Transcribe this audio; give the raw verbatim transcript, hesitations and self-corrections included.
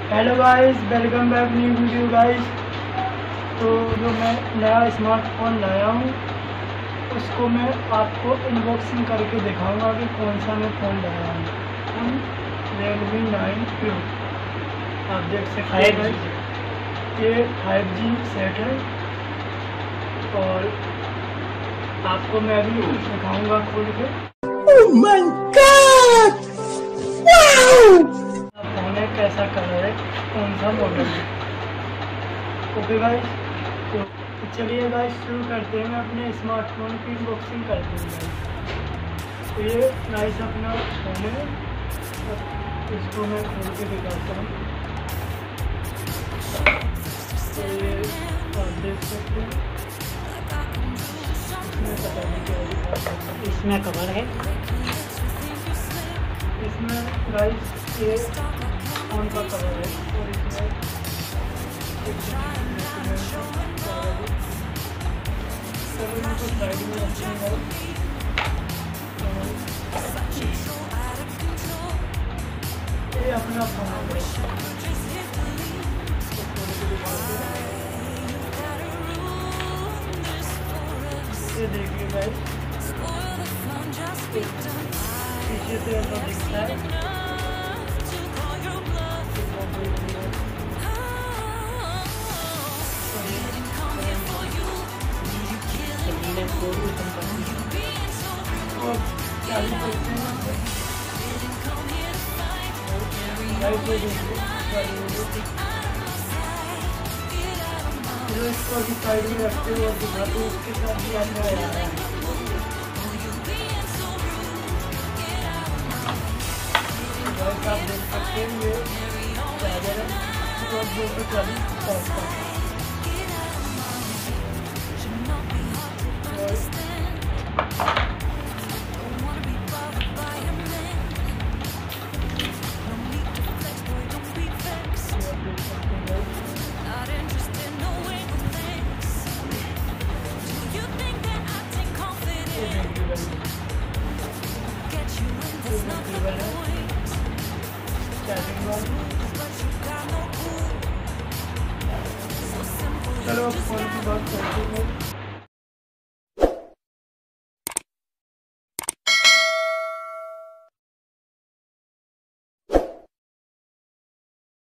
Hello guys, welcome back new video guys. तो जो मैं नया स्मार्टफोन लाया हूँ उसको मैं आपको अनबॉक्सिंग करके दिखाऊंगा कि कौन सा मैं फ़ोन लाया हूँ। रेडमी नाइन प्रो आप देख सकते हैं। ये फाइव जी सेट है और आपको मैं अभी दिखाऊंगा खोल के। Oh my God! Wow! Phone है, कैसा कलर है, कौन सा मॉडल है। ओके गाइस, तो चलिए गाइस शुरू करते हैं। मैं अपने स्मार्टफोन की अनबॉक्सिंग करते हैं गाइस। तो ये गाइस अपना फोन है, इसको मैं खोल के दिखाता हूँ। तो ये आप देख सकते हैं, इसमें पता नहीं क्या दिखा सकता है। इसमें कवर है, इसमें गाइस ये फोन का कवर है और इसमें इनको साइड में रखते हैं। ये अपना फोन है, ये देखिए गाइस, पीछे से ऐसा दिखता है। और चालू करते हैं लाइट में देखिए, चलो इसको अभी साइड में रखते हुए दिखाते हैं उसके साथ भी आता है। आप देख सकते हैं ये चार्जर है और दो सौ चालीस पॉइंट का। चलो फोन की बात करते हैं।